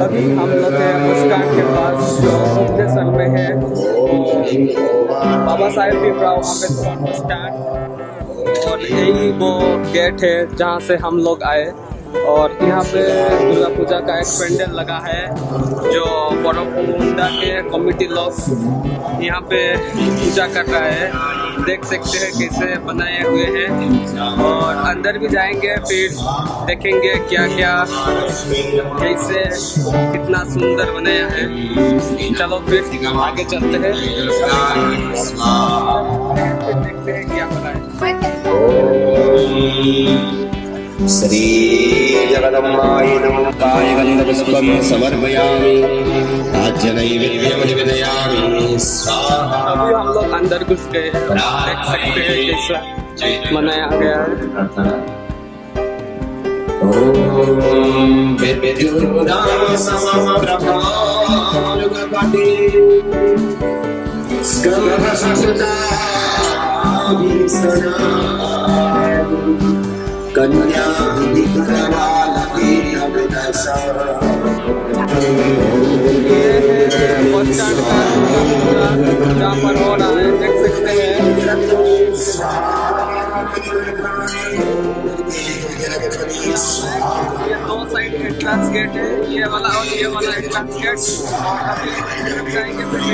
अभी हम लोग हैं बस स्टैंड के पास जो मुक्तेसर में है, बाबा साहेब भीमराव अम्बेडकर बस स्टैंड, और यही वो गेट है जहाँ से हम लोग आए। और यहाँ पे दुर्गा पूजा का एक पेंडल लगा है जो बड़ोमुंडा के कमेटी लोग यहाँ पे पूजा कर रहा है। देख सकते हैं कैसे बनाए हुए हैं, और अंदर भी जाएंगे फिर देखेंगे क्या क्या कैसे कितना सुंदर बनाया है। चलो फिर आगे चलते हैं, देखते हैं क्या बनाया। श्री जगदम्बाय नमः। कायगन्धपुष्पं समर्पयामि, राज्यनैवेद्यं निवेदयामि स्वाहा। अभी हम लोग अंदर घुस गए, देख सकते हैं कैसा बनाया गया है। ओम विद्युदां समप्रभायुगपति स्कंदसुता विसना कन्या विक्रमालकी अविनाशा। बस स्टैंड का जहाँ पर हो रहा है, देख सकते हैं। ये दो साइड एंट्रेंस गेट है, ये वाला और ये वाला एंट्रेंस गेट। अभी जाएंगे फिर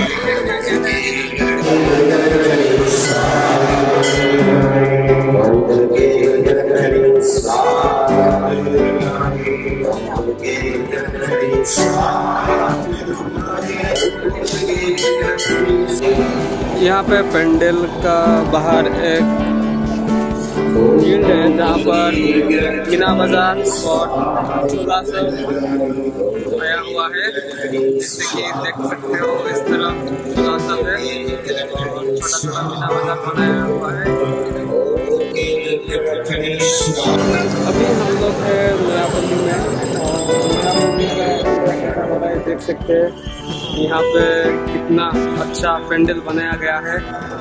यहाँ पे पेंडल का बाहर एक फील्ड है जहाँ पर मीना बाजार और झूला सब बनाया हुआ है, जैसे कि देख सकते हो। इस तरह झूला सब है, छोटा छोटा मीना बाजार बनाया हुआ है। अभी हम लोग हैं नयापल्ली में, और नयापल्ली का देख सकते हैं यहाँ पे कितना अच्छा पेंडल बनाया गया है।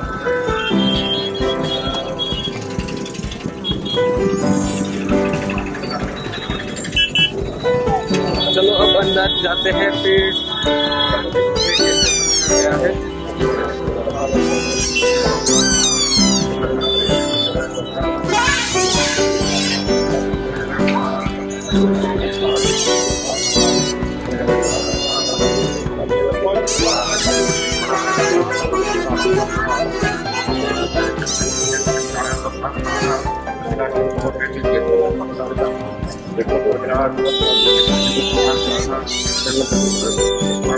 चलो अब अंदर जाते हैं, फिर गया है।